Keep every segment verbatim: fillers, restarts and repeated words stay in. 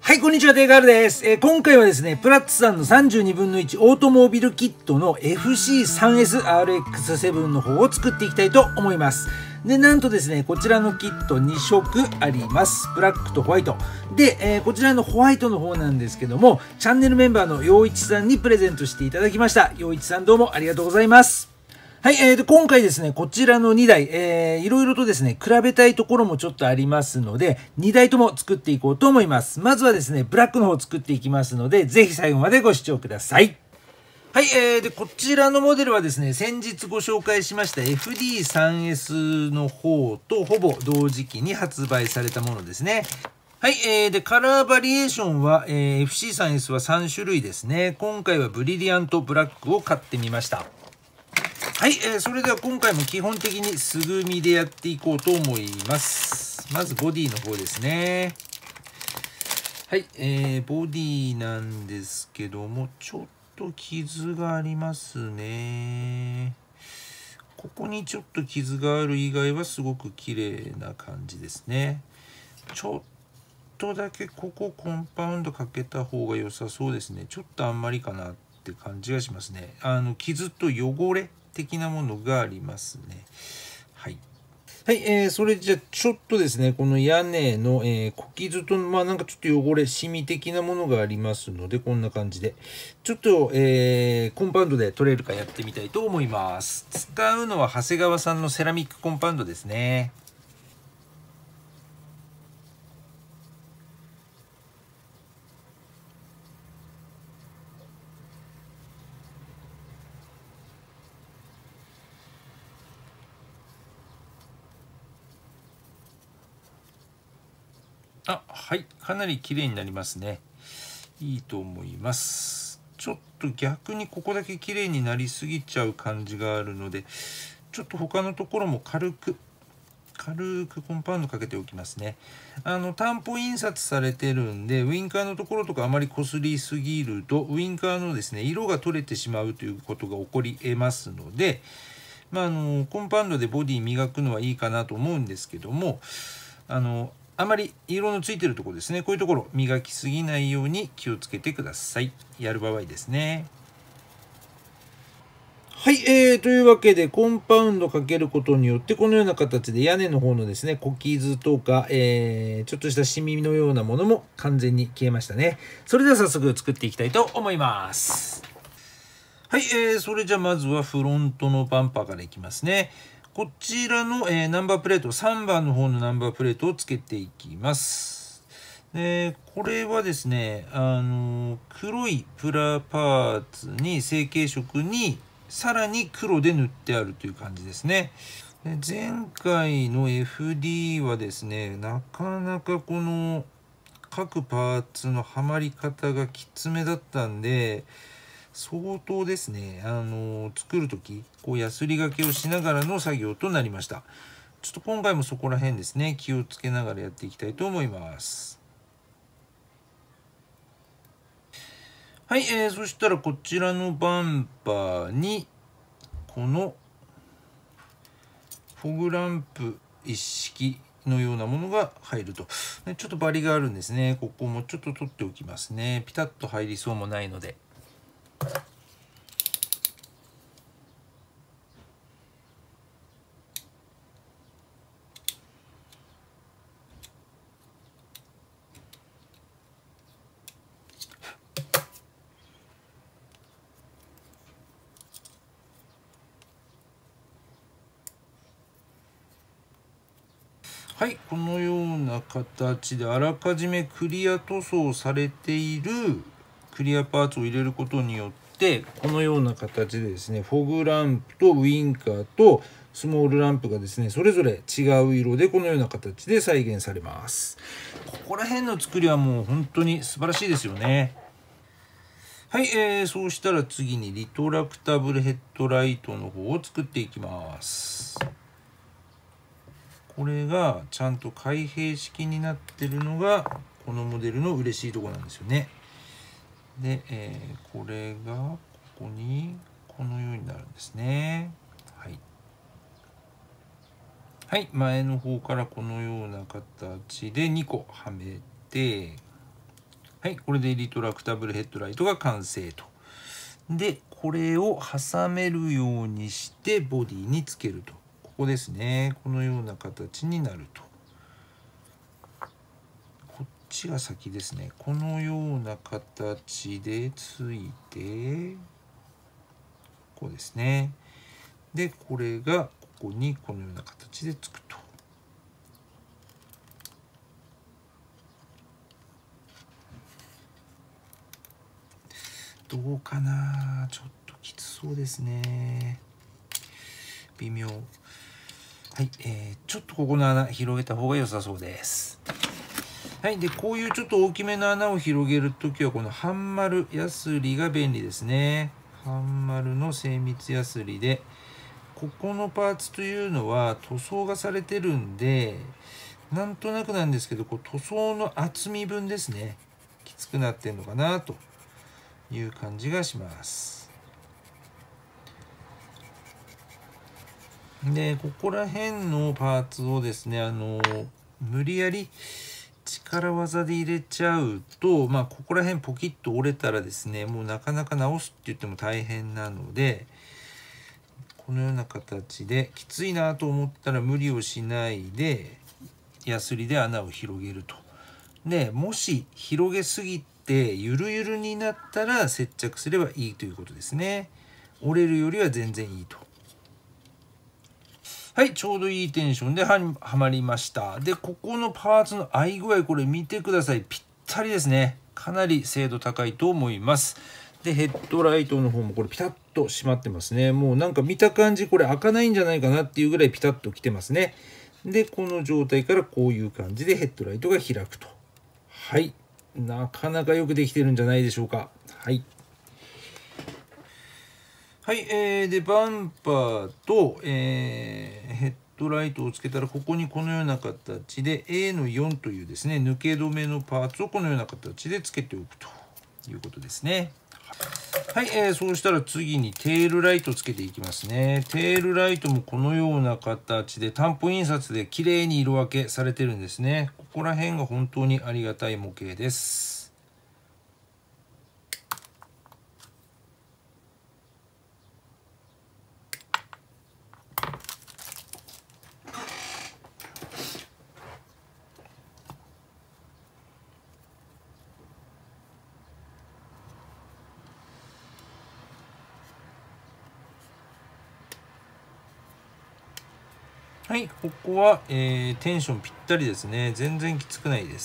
はい、こんにちは、テイガールです。えー、今回はですね、プラッツさんのさんじゅうにぶんのいちオートモービルキットの エフシースリーエスアールエックスセブン の方を作っていきたいと思います。で、なんとですね、こちらのキットにしょくあります。ブラックとホワイト。で、えー、こちらのホワイトの方なんですけども、チャンネルメンバーの陽一さんにプレゼントしていただきました。陽一さんどうもありがとうございます。はい、えーと、今回ですね、こちらのにだい、えー、いろいろとですね、比べたいところもちょっとありますので、にだいとも作っていこうと思います。まずはですね、ブラックの方を作っていきますので、ぜひ最後までご視聴ください。はい、えー、で、こちらのモデルはですね、先日ご紹介しました エフディースリーエス の方とほぼ同時期に発売されたものですね。はい、えー、で、カラーバリエーションは、えー、エフシースリーエス はさんしゅるいですね。今回はブリリアントブラックを買ってみました。はい、えー、それでは今回も基本的に素組みでやっていこうと思います。まずボディの方ですね。はい、えー、ボディなんですけども、ちょっと傷がありますね。ここにちょっと傷がある以外はすごく綺麗な感じですね。ちょっとだけここコンパウンドかけた方が良さそうですね。ちょっとあんまりかなって感じがしますね。あの、傷と汚れ的なものがありますね。はい。はい、えー、それじゃあちょっとですね、この屋根の、えー、小傷と、まあなんかちょっと汚れ、シミ的なものがありますので、こんな感じで、ちょっと、えー、コンパウンドで取れるかやってみたいと思います。使うのは長谷川さんのセラミックコンパウンドですね。あ、はい。かなり綺麗になりますね。いいと思います。ちょっと逆にここだけ綺麗になりすぎちゃう感じがあるので、ちょっと他のところも軽く、軽くコンパウンドかけておきますね。あの、担保印刷されてるんで、ウインカーのところとかあまり擦りすぎると、ウインカーのですね、色が取れてしまうということが起こり得ますので、まあ、あの、コンパウンドでボディ磨くのはいいかなと思うんですけども、あの、あまり色のついてるところですね。こういうところ磨きすぎないように気をつけてください。やる場合ですね。はい、えー、というわけでコンパウンドかけることによってこのような形で屋根の方のですね、小傷とか、えー、ちょっとしたシミのようなものも完全に消えましたね。それでは早速作っていきたいと思います。はい、えー、それじゃあまずはフロントのバンパーからいきますね。こちらの、えー、ナンバープレート、さんばんの方のナンバープレートをつけていきます。で、これはですね、あの、黒いプラパーツに成型色にさらに黒で塗ってあるという感じですね。で、前回の エフディー はですね、なかなかこの各パーツのはまり方がきつめだったんで、相当ですね、あの作る時こうヤスリがけをしながらの作業となりました。ちょっと今回もそこら辺ですね、気をつけながらやっていきたいと思います。はい、えー、そしたらこちらのバンパーにこのフォグランプ一式のようなものが入ると。ちょっとバリがあるんですね。ここもちょっと取っておきますね。ピタッと入りそうもないので。はい、このような形であらかじめクリア塗装されているクリアパーツを入れることによってこのような形でですね、フォグランプとウインカーとスモールランプがですね、それぞれ違う色でこのような形で再現されます。ここら辺の作りはもう本当に素晴らしいですよね。はい、えー、そうしたら次にリトラクタブルヘッドライトの方を作っていきます。これがちゃんと開閉式になってるのがこのモデルの嬉しいところなんですよね。で、えー、これがここにこのようになるんですね。はい。はい、前の方からこのような形でにこはめて、 はい、これでリトラクタブルヘッドライトが完成と。でこれを挟めるようにしてボディにつけると。ここですね。このような形になると。こっちが先ですね。このような形でついてこうですね。でこれがここにこのような形でつくと。どうかな、ちょっときつそうですね。微妙。はい、えー、ちょっとここの穴広げた方が良さそうです。はい、でこういうちょっと大きめの穴を広げるときはこの半丸ヤスリが便利ですね。半丸の精密ヤスリで、ここのパーツというのは塗装がされてるんで、なんとなくなんですけど、こう塗装の厚み分ですね、きつくなってんのかなという感じがします。でここら辺のパーツをですね、あの無理やり力技で入れちゃうと、まあここら辺ポキッと折れたらですね、もうなかなか直すって言っても大変なので、このような形できついなと思ったら無理をしないでヤスリで穴を広げると。でもし広げすぎてゆるゆるになったら接着すればいいということですね。折れるよりは全然いいと。はい、ちょうどいいテンションではまりました。でここのパーツの合い具合、これ見てください。ぴったりですね。かなり精度高いと思います。でヘッドライトの方もこれピタッと締まってますね。もうなんか見た感じこれ開かないんじゃないかなっていうぐらいピタッときてますね。でこの状態からこういう感じでヘッドライトが開くと。はい、なかなかよくできてるんじゃないでしょうか。はいはい、えー、でバンパーと、えー、ヘッドライトをつけたら、ここにこのような形で エーのよん というですね抜け止めのパーツをこのような形でつけておくということですね。はい、えー、そうしたら次にテールライトをつけていきますね。テールライトもこのような形で担保印刷で綺麗に色分けされてるんですね。ここら辺が本当にありがたい模型です。はい、ここは、えー、テンションぴったりですね。全然きつくないです。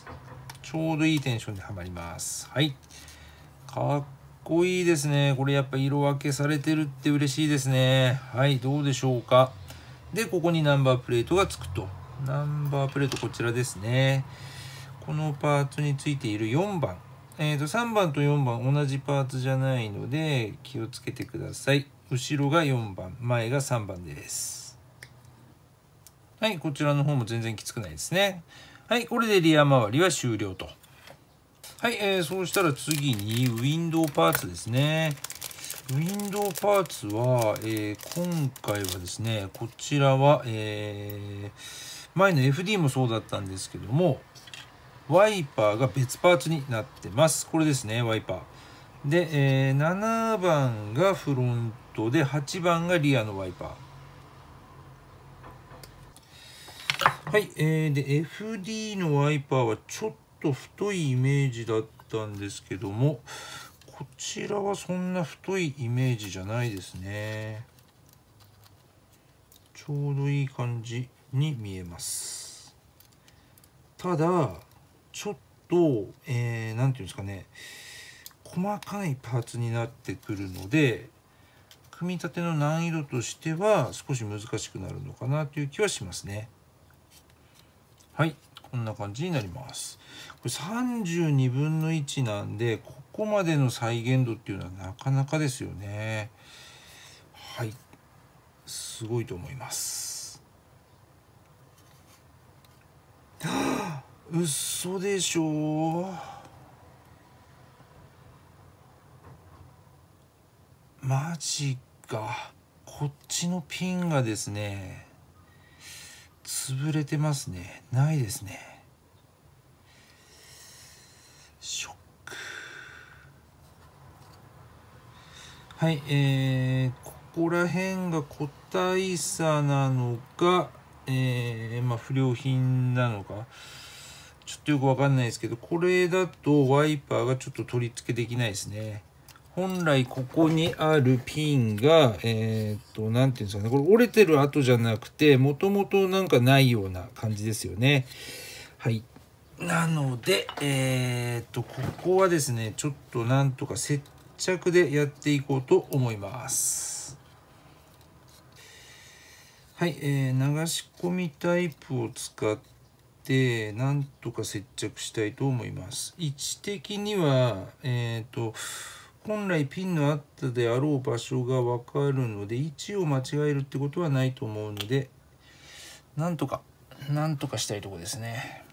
ちょうどいいテンションではまります。はい。かっこいいですね。これやっぱ色分けされてるって嬉しいですね。はい、どうでしょうか。で、ここにナンバープレートがつくと。ナンバープレートこちらですね。このパーツについているよんばん。えーと、さんばんとよんばん同じパーツじゃないので気をつけてください。後ろがよんばん、前がさんばんです。はい、こちらの方も全然きつくないですね。はい、これでリア周りは終了と。はい、えー、そうしたら次にウィンドウパーツですね。ウィンドウパーツは、えー、今回はですね、こちらは、えー、前の エフディー もそうだったんですけども、ワイパーが別パーツになってます。これですね、ワイパー。で、えー、ななばんがフロントで、はちばんがリアのワイパー。はい、えー、で エフディー のワイパーはちょっと太いイメージだったんですけども、こちらはそんな太いイメージじゃないですね。ちょうどいい感じに見えます。ただちょっと、えー、なんていうんですかね、細かいパーツになってくるので、組み立ての難易度としては少し難しくなるのかなという気はしますね。はい、こんな感じになります。これさんじゅうにぶんのいちなんで、ここまでの再現度っていうのはなかなかですよね。はい、すごいと思います。はあ、嘘でしょう。マジか。こっちのピンがですね、潰れてますね。ないですね。しょはい、えー、ここら辺が個体差なのか、えー、まあ不良品なのか、ちょっとよくわかんないですけど、これだとワイパーがちょっと取り付けできないですね。本来ここにあるピンが、えっと、なんていうんですかね、これ折れてる跡じゃなくて、もともとなんかないような感じですよね。はい。なので、えっと、ここはですね、ちょっとなんとか接着でやっていこうと思います。はい、えー、流し込みタイプを使って、なんとか接着したいと思います。位置的には、えっと、本来ピンのあったであろう場所が分かるので、位置を間違えるってことはないと思うので、なんとか、なんとかしたいところですね。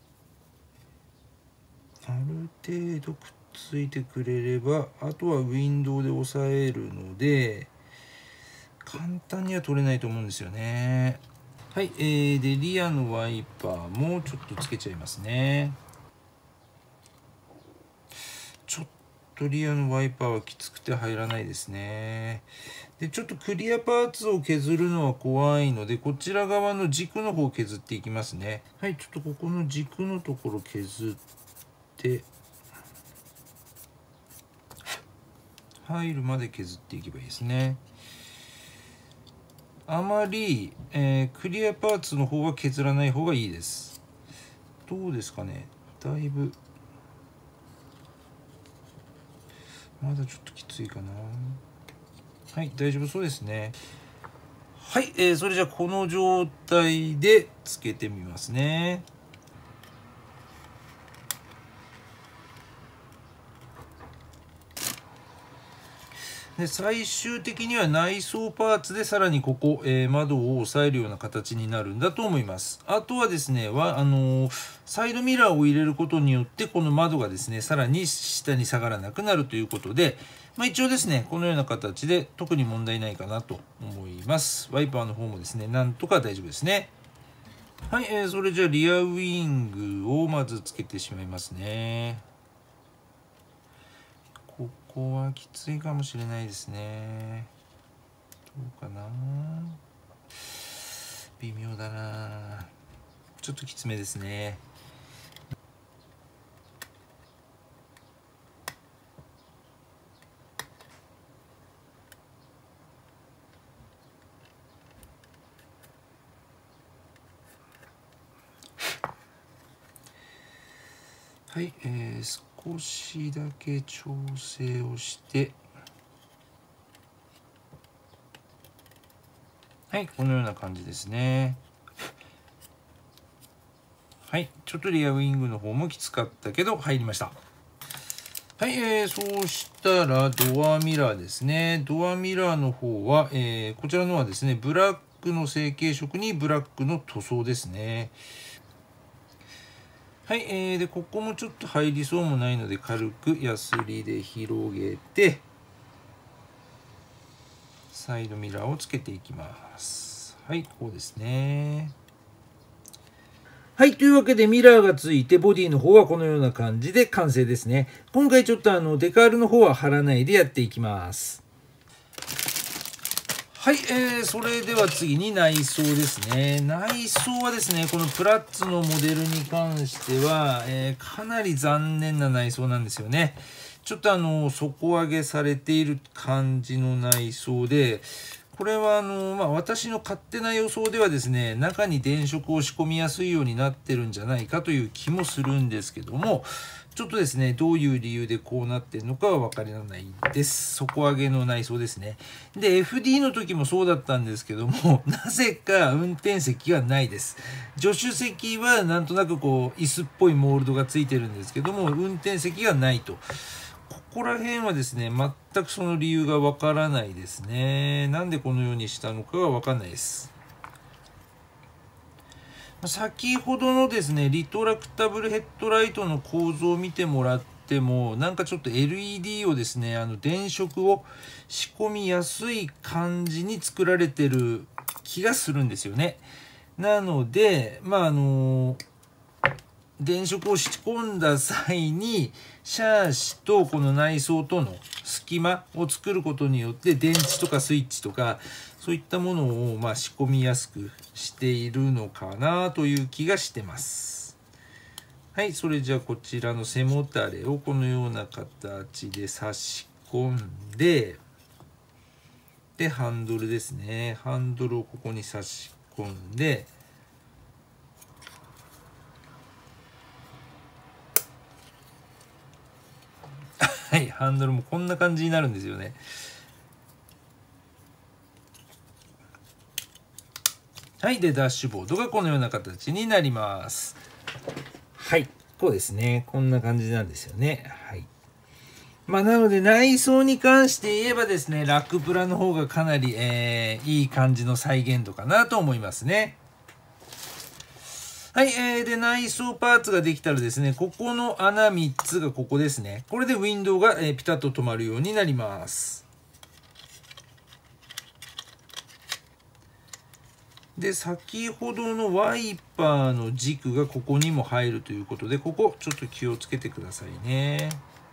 ある程度くっついてくれれば、あとはウィンドウで押さえるので、簡単には取れないと思うんですよね。はい、えー、で、リアのワイパーもちょっとつけちゃいますね。ちょっとリアのワイパーはきつくて入らないですね。で、ちょっとクリアパーツを削るのは怖いので、こちら側の軸の方を削っていきますね。はい、ちょっとここの軸のところ削って、入るまで削っていけばいいですね。あまり、えー、クリアパーツの方は削らない方がいいです。どうですかね。だいぶまだちょっときついかな。はい、大丈夫そうですね。はい、えー、それじゃあこの状態でつけてみますね。で、最終的には内装パーツでさらにここ、えー、窓を押さえるような形になるんだと思います。あとはですね、はあのー、サイドミラーを入れることによってこの窓がですね、さらに下に下がらなくなるということで、まあ、一応ですね、このような形で特に問題ないかなと思います。ワイパーの方もですね、なんとか大丈夫ですね。はい、えー、それじゃあリアウィングをまずつけてしまいますね。ここはきついかもしれないですね。どうかな。微妙だな。ちょっときつめですね。はい、えー、少しだけ調整をして、はい、このような感じですね。はい、ちょっとリアウィングの方もきつかったけど入りました。はい、えー、そうしたらドアミラーですね。ドアミラーの方は、えー、こちらのはですね、ブラックの成型色にブラックの塗装ですね。はい、えー、で、ここもちょっと入りそうもないので、軽くヤスリで広げて、サイドミラーをつけていきます。はい、こうですね。はい。というわけで、ミラーがついて、ボディの方はこのような感じで完成ですね。今回ちょっとあの、デカールの方は貼らないでやっていきます。はい、えー、それでは次に内装ですね。内装はですね、このプラッツのモデルに関しては、えー、かなり残念な内装なんですよね。ちょっとあの、底上げされている感じの内装で、これはあの、まあ、私の勝手な予想ではですね、中に電飾を仕込みやすいようになってるんじゃないかという気もするんですけども、ちょっとですね、どういう理由でこうなってるのかは分からないです。底上げの内装ですね。で、エフディー の時もそうだったんですけども、なぜか運転席がないです。助手席はなんとなくこう、椅子っぽいモールドがついてるんですけども、運転席がないと。ここら辺はですね、全くその理由がわからないですね。なんでこのようにしたのかがわかんないです。先ほどのですね、リトラクタブルヘッドライトの構造を見てもらっても、なんかちょっと エルイーディー をですね、あの電飾を仕込みやすい感じに作られてる気がするんですよね。なので、まああの、 電飾を仕込んだ際にシャーシとこの内装との隙間を作ることによって電池とかスイッチとかそういったものをまあ仕込みやすくしているのかなという気がしてます。はい、それじゃあこちらの背もたれをこのような形で差し込んで、でハンドルですね、ハンドルをここに差し込んで、はい、ハンドルもこんな感じになるんですよね。はい、でダッシュボードがこのような形になります。はい、こうですね、こんな感じなんですよね。はい。まあ、なので内装に関して言えばですね、ラックプラの方がかなり、えー、いい感じの再現度かなと思いますね。はい、えー、で内装パーツができたらですね、ここの穴みっつがここですね。これでウィンドウが、えー、ピタッと止まるようになります。で、先ほどのワイパーの軸がここにも入るということで、ここちょっと気をつけてくださいね。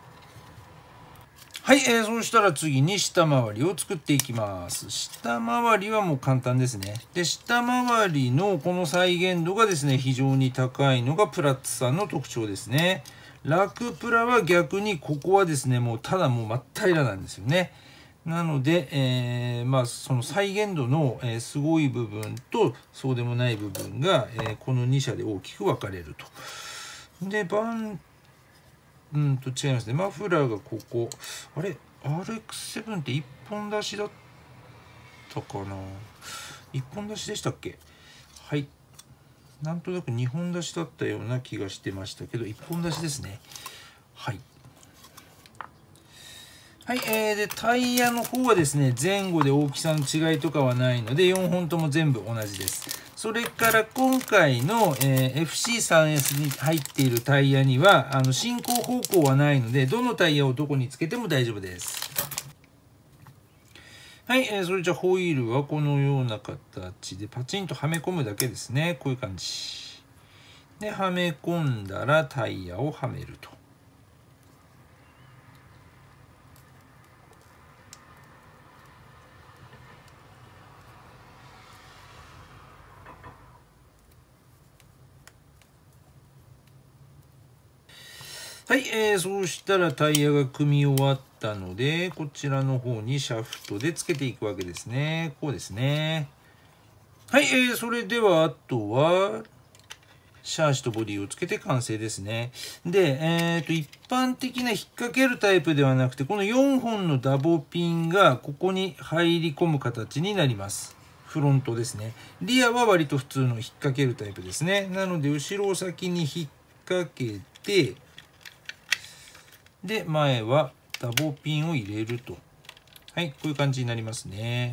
はい、えー、そうしたら次に下回りを作っていきます。下回りはもう簡単ですね。で、下回りのこの再現度がですね、非常に高いのがプラッツさんの特徴ですね。ラクプラは逆にここはですね、もうただもう真っ平らなんですよね。なので、えー、まあその再現度の、えー、すごい部分とそうでもない部分が、えー、このに社で大きく分かれると。で、バンうんと違いますね。マフラーがここ。あれ アールエックスセブン っていっぽん出しだったかな？ いっ 本出しでしたっけ？はい。なんとなくにほん出しだったような気がしてましたけど、いっぽん出しですね。はい。はい、えー、で、タイヤの方はですね、前後で大きさの違いとかはないので、よんほんとも全部同じです。それから今回の、えー、エフシースリーエス に入っているタイヤには、あの進行方向はないので、どのタイヤをどこにつけても大丈夫です。はい、えー、それじゃあホイールはこのような形でパチンとはめ込むだけですね。こういう感じ。で、はめ込んだらタイヤをはめると。はい、えー、そうしたらタイヤが組み終わったので、こちらの方にシャフトでつけていくわけですね。こうですね。はい、えー、それではあとは、シャーシとボディをつけて完成ですね。で、えーと、一般的な引っ掛けるタイプではなくて、このよんほんのダボピンがここに入り込む形になります。フロントですね。リアは割と普通の引っ掛けるタイプですね。なので、後ろを先に引っ掛けて、で、前はダボピンを入れると。はい、こういう感じになりますね。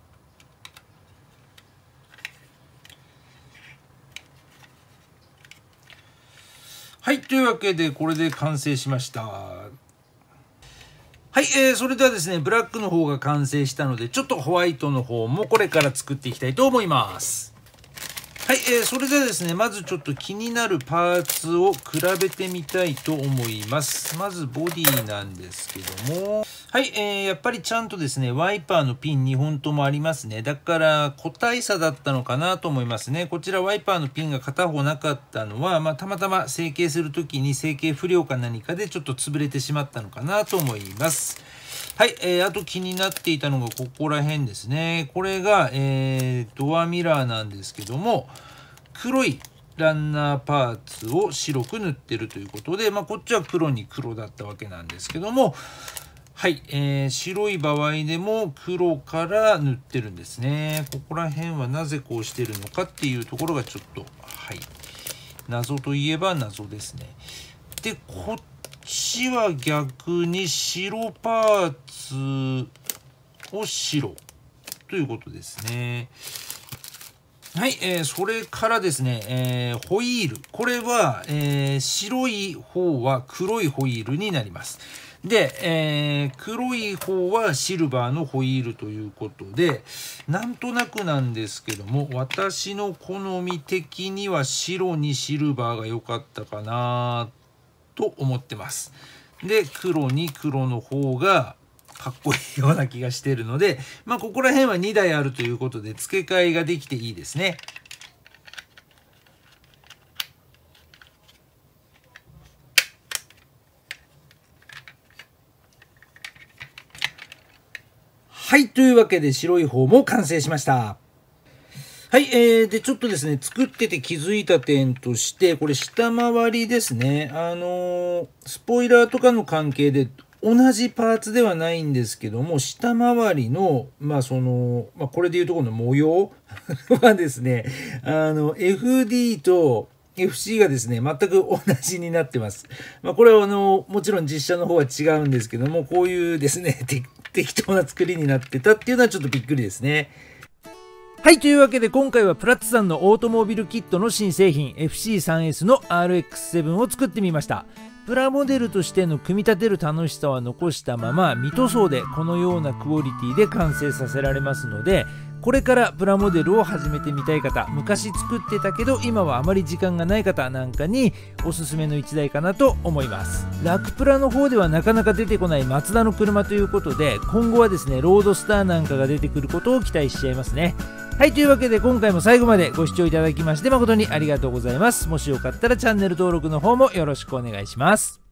はい、というわけで、これで完成しました。はい、えー、それではですね、ブラックの方が完成したので、ちょっとホワイトの方もこれから作っていきたいと思います。はい、えー、それではですね、まずちょっと気になるパーツを比べてみたいと思います。まずボディなんですけども、はい、えー、やっぱりちゃんとですね、ワイパーのピンにほんともありますね。だから個体差だったのかなと思いますね。こちらワイパーのピンが片方なかったのは、まあ、たまたま成形するときに成形不良か何かでちょっと潰れてしまったのかなと思います。はい、えー、あと気になっていたのがここら辺ですね。これが、えー、ドアミラーなんですけども、黒いランナーパーツを白く塗ってるということで、まあ、こっちは黒に黒だったわけなんですけども、はい、えー、白い場合でも黒から塗ってるんですね。ここら辺はなぜこうしてるのかっていうところがちょっと、はい、謎といえば謎ですね。で、こっちは逆に白パーツを白ということですね。はい、えー、それからですね、えー、ホイール。これは、えー、白い方は黒いホイールになります。 で、えー、黒い方はシルバーのホイールということで、なんとなくなんですけども、私の好み的には白にシルバーが良かったかなと思ってます。で、黒に黒の方がかっこいいような気がしているので、まあ、ここら辺はにだいあるということで付け替えができていいですね。はい、というわけで白い方も完成しました。はい、えー、で、ちょっとですね、作ってて気づいた点として、これ下回りですね。あのー、スポイラーとかの関係で同じパーツではないんですけども、下回りの、まあその、まあこれでいうところの模様はですね、あの、エフディー と エフシー がですね、全く同じになってます。まあこれはあの、もちろん実写の方は違うんですけども、こういうですね、適当な作りになってたっていうのはちょっとびっくりですね。はい、というわけで今回はプラッツさんのオートモービルキットの新製品 エフシースリーエス の アールエックスセブン を作ってみました。プラモデルとしての組み立てる楽しさは残したまま未塗装でこのようなクオリティで完成させられますので、これからプラモデルを始めてみたい方、昔作ってたけど今はあまり時間がない方なんかにおすすめのいちだいかなと思います。ラクプラの方ではなかなか出てこないマツダの車ということで、今後はですねロードスターなんかが出てくることを期待しちゃいますね。はい、というわけで今回も最後までご視聴いただきまして誠にありがとうございます。もしよかったらチャンネル登録の方もよろしくお願いします。